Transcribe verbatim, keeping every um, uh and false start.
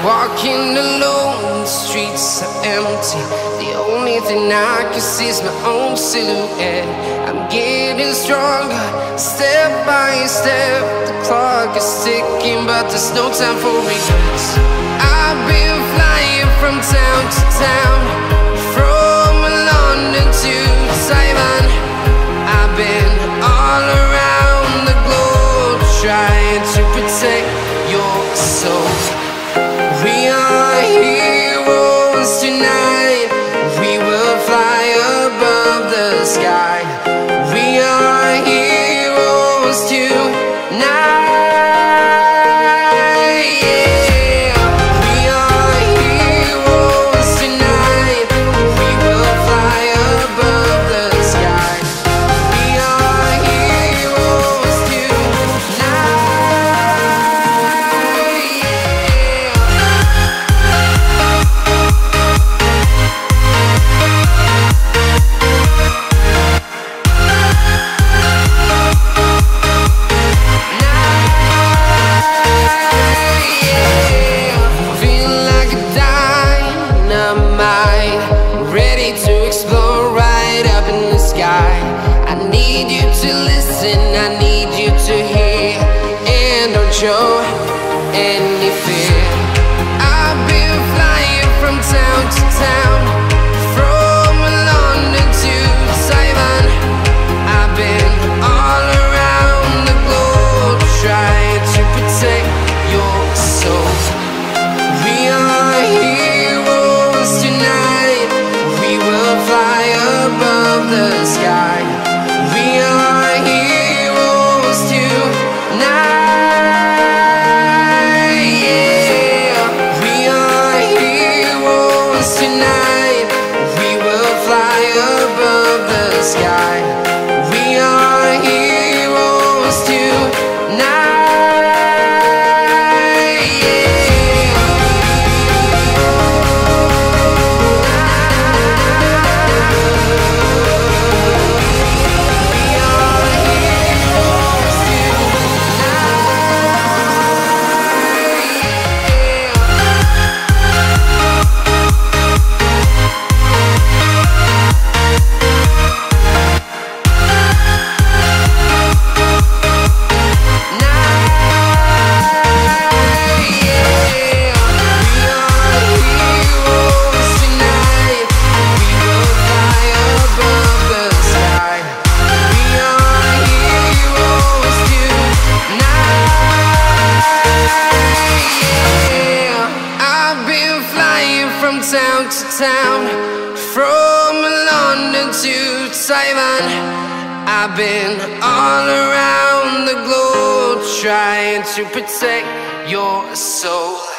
Walking alone, the streets are empty. The only thing I can see is my own silhouette. I'm getting stronger, step by step. The clock is ticking, but there's no time for regrets. I've been flying from town to town, from London to Taiwan. I've been all around the globe, trying to protect your soul. We are heroes tonight. We will fly above the sky. We are heroes tonight. Yeah. We are heroes tonight. We will fly above the sky. We are heroes tonight. I need you to hear, and don't show any fear. I've been flying from town to town, from London to Taiwan. I've been all around the globe, trying to protect your soul. We are heroes tonight. We will fly above the sky. We are heroes tonight. Yeah. We are heroes tonight. We will fly above the sky. We are heroes tonight. From town to town, from London to Taiwan. I've been all around the globe, trying to protect your soul.